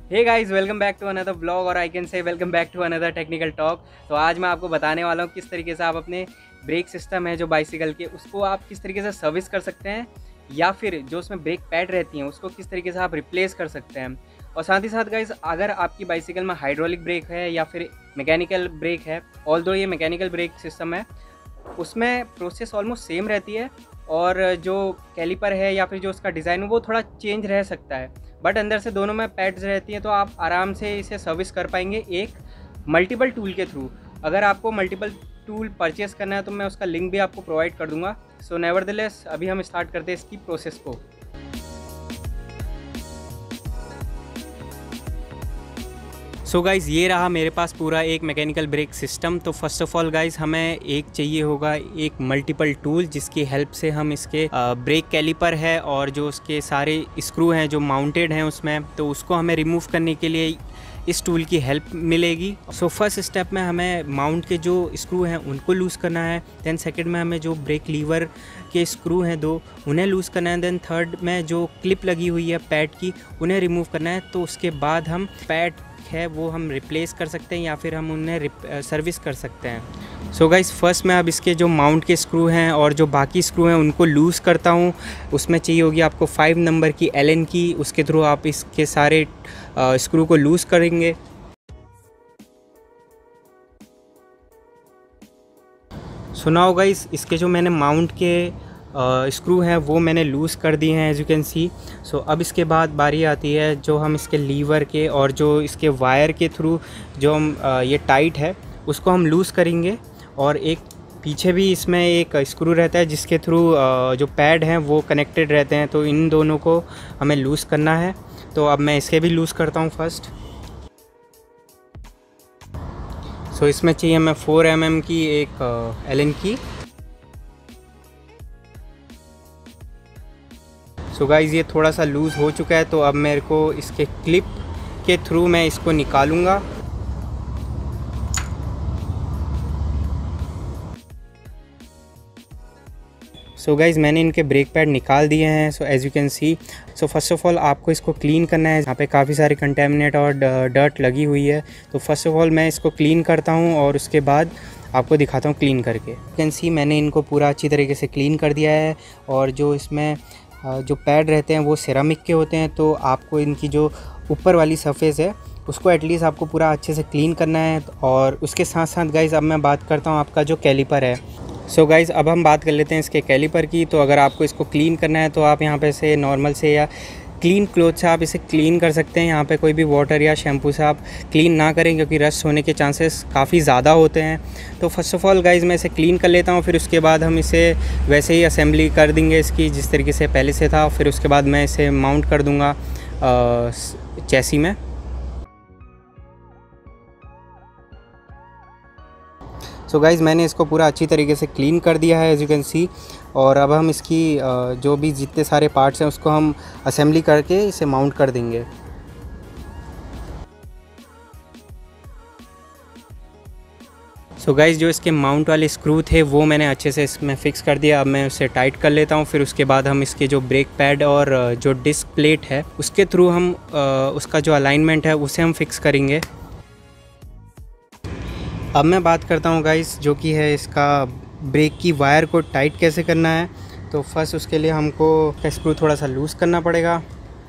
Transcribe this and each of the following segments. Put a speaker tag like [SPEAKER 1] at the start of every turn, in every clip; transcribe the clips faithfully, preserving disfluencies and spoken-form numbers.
[SPEAKER 1] Hey guys, welcome back to another blog और I can say welcome back to another technical talk. तो आज मैं आपको बताने वाला हूँ किस तरीके से आप अपने ब्रेक सिस्टम है जो बाइसिकल के, उसको आप किस तरीके से सर्विस कर सकते हैं, या फिर जो उसमें ब्रेक पैड रहती हैं उसको किस तरीके से आप रिप्लेस कर सकते हैं। और साथ ही साथ गाइस, अगर आपकी बाइसिकल में हाइड्रोलिक ब्रेक है या फिर मैकेनिकल ब्रेक है, ऑल्दो ये मैकेनिकल ब्रेक सिस्टम है, उसमें प्रोसेस ऑलमोस्ट सेम रहती है और जो कैलिपर है या फिर जो उसका डिज़ाइन है वो थोड़ा चेंज रह सकता है, बट अंदर से दोनों में पैड्स रहती हैं, तो आप आराम से इसे सर्विस कर पाएंगे एक मल्टीपल टूल के थ्रू। अगर आपको मल्टीपल टूल परचेस करना है तो मैं उसका लिंक भी आपको प्रोवाइड कर दूंगा। सो नेवरदलेस अभी हम स्टार्ट करते हैं इसकी प्रोसेस को। सो गाइज़, ये रहा मेरे पास पूरा एक मैकेनिकल ब्रेक सिस्टम। तो फर्स्ट ऑफ ऑल गाइज़, हमें एक चाहिए होगा एक मल्टीपल टूल जिसकी हेल्प से हम इसके ब्रेक कैलिपर है और जो उसके सारे स्क्रू हैं जो माउंटेड हैं उसमें, तो उसको हमें रिमूव करने के लिए इस टूल की हेल्प मिलेगी। सो फर्स्ट स्टेप में हमें माउंट के जो स्क्रू हैं उनको लूज़ करना है। देन सेकंड में हमें जो ब्रेक लीवर के स्क्रू हैं दो, उन्हें लूज़ करना है। देन थर्ड में जो क्लिप लगी हुई है पैड की, उन्हें रिमूव करना है। तो उसके बाद हम पैड है वो हम रिप्लेस कर सकते हैं या फिर हम उन्हें सर्विस कर सकते हैं। सो गाइस, फर्स्ट मैं अब इसके जो माउंट के स्क्रू हैं और जो बाकी स्क्रू हैं उनको लूज़ करता हूँ। उसमें चाहिए होगी आपको फाइव नंबर की एलन की, उसके थ्रू आप इसके सारे स्क्रू को लूज़ करेंगे। सुनाओ गाइस, इसके जो मैंने माउंट के स्क्रू हैं वो मैंने लूज़ कर दिए हैं as you can see. So अब इसके बाद बारी आती है जो हम इसके लीवर के और जो इसके वायर के थ्रू जो हम uh, ये टाइट है उसको हम लूज़ करेंगे। और एक पीछे भी इसमें एक स्क्रू रहता है जिसके थ्रू uh, जो पैड हैं वो कनेक्टेड रहते हैं, तो इन दोनों को हमें लूज़ करना है। तो अब मैं इसके भी लूज़ करता हूँ फर्स्ट। सो so, इसमें चाहिए हमें फोर एम एम की एक एलन की। सो so गाइज़, ये थोड़ा सा लूज़ हो चुका है, तो अब मेरे को इसके क्लिप के थ्रू मैं इसको निकालूंगा। सो so गाइज़, मैंने इनके ब्रेक पैड निकाल दिए हैं। So as you can see, so first of all आपको इसको क्लीन करना है। यहाँ पे काफ़ी सारे कंटेमिनेट और डर्ट लगी हुई है, तो फर्स्ट ऑफ़ ऑल मैं इसको क्लीन करता हूँ और उसके बाद आपको दिखाता हूँ क्लीन करके। यू कैन सी, मैंने इनको पूरा अच्छी तरीके से क्लीन कर दिया है। और जो इसमें जो पैड रहते हैं वो सिरामिक के होते हैं, तो आपको इनकी जो ऊपर वाली सरफेस है उसको एटलीस्ट आपको पूरा अच्छे से क्लीन करना है। और उसके साथ साथ गाइज़, अब मैं बात करता हूँ आपका जो कैलिपर है। सो so गाइज़, अब हम बात कर लेते हैं इसके कैलिपर की। तो अगर आपको इसको क्लीन करना है तो आप यहाँ पे से नॉर्मल से या क्लीन क्लोथ से आप इसे क्लीन कर सकते हैं। यहाँ पे कोई भी वाटर या शैम्पू से आप क्लीन ना करें क्योंकि रस्ट होने के चांसेस काफ़ी ज़्यादा होते हैं। तो फर्स्ट ऑफ़ ऑल गाइज़, मैं इसे क्लीन कर लेता हूँ, फिर उसके बाद हम इसे वैसे ही असेंबली कर देंगे इसकी जिस तरीके से पहले से था। फिर उसके बाद मैं इसे माउंट कर दूँगा चैसी में। सो so गाइज़, मैंने इसको पूरा अच्छी तरीके से क्लीन कर दिया है एज यू कैन सी। और अब हम इसकी जो भी जितने सारे पार्ट्स हैं उसको हम असेंबली करके इसे माउंट कर देंगे। सो so गाइज़, जो इसके माउंट वाले स्क्रू थे वो मैंने अच्छे से इसमें फ़िक्स कर दिया। अब मैं उसे टाइट कर लेता हूँ। फिर उसके बाद हम इसके जो ब्रेक पैड और जो डिस्क प्लेट है उसके थ्रू हम उसका जो अलाइनमेंट है उसे हम फिक्स करेंगे। अब मैं बात करता हूँ गाइस जो कि है इसका ब्रेक की वायर को टाइट कैसे करना है। तो फर्स्ट उसके लिए हमको स्क्रू थोड़ा सा लूज़ करना पड़ेगा।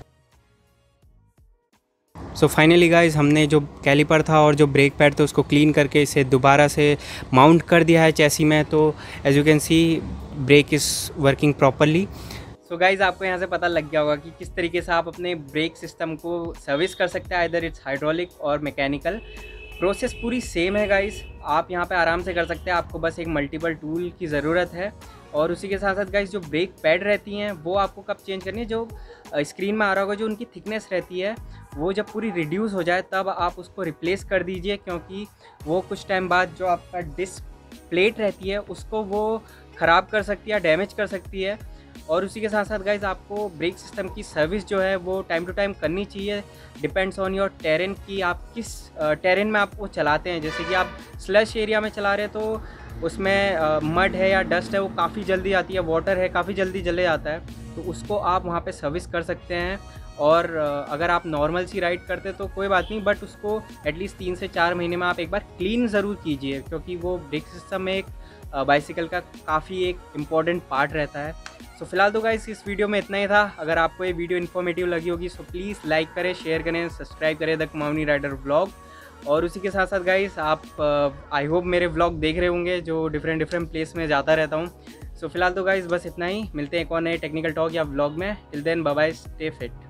[SPEAKER 1] सो फाइनली गाइस, हमने जो कैलिपर था और जो ब्रेक पैड थे उसको क्लीन करके इसे दोबारा से माउंट कर दिया है चैसी में। तो as you can see, brake is working properly. So guys, आपको यहाँ से पता लग गया होगा कि किस तरीके से आप अपने ब्रेक सिस्टम को सर्विस कर सकते हैं, आइदर इट्स हाइड्रोलिक और मैकेनिकल। प्रोसेस पूरी सेम है गाइस, आप यहाँ पे आराम से कर सकते हैं। आपको बस एक मल्टीपल टूल की ज़रूरत है। और उसी के साथ साथ गाइस, जो ब्रेक पैड रहती हैं वो आपको कब चेंज करनी है, जो स्क्रीन में आ रहा होगा जो उनकी थिकनेस रहती है वो जब पूरी रिड्यूस हो जाए तब आप उसको रिप्लेस कर दीजिए, क्योंकि वो कुछ टाइम बाद जो आपका डिस्क प्लेट रहती है उसको वो ख़राब कर सकती है, डैमेज कर सकती है। और उसी के साथ साथ गाइज़, आपको ब्रेक सिस्टम की सर्विस जो है वो टाइम टू टाइम करनी चाहिए। डिपेंड्स ऑन योर टेरेन कि आप किस टेरेन में आप वो चलाते हैं। जैसे कि आप स्लश एरिया में चला रहे हैं तो उसमें मड है या डस्ट है वो काफ़ी जल्दी आती है, वाटर है काफ़ी जल्दी जले जाता है, तो उसको आप वहाँ पे सर्विस कर सकते हैं। और अगर आप नॉर्मल सी राइड करते तो कोई बात नहीं, बट उसको एटलीस्ट तीन से चार महीने में आप एक बार क्लीन ज़रूर कीजिए, क्योंकि वो ब्रेक सिस्टम में एक बाइसिकल का काफ़ी एक इम्पॉर्टेंट पार्ट रहता है। सो so, फिलहाल तो गाइस इस वीडियो में इतना ही था। अगर आपको ये वीडियो इन्फॉर्मेटिव लगी होगी सो प्लीज़ लाइक करें, शेयर करें, सब्सक्राइब करें द कुमाऊनी राइडर व्लॉग। और उसी के साथ साथ गाइस आप आई होप मेरे व्लॉग देख रहे होंगे जो डिफरेंट डिफरेंट प्लेस में जाता रहता हूँ। सो so, फिलहाल तो गाइस बस इतना ही, मिलते हैं एक और नए टेक्निकल टॉक या व्लॉग में। Till then bye bye, stay fit.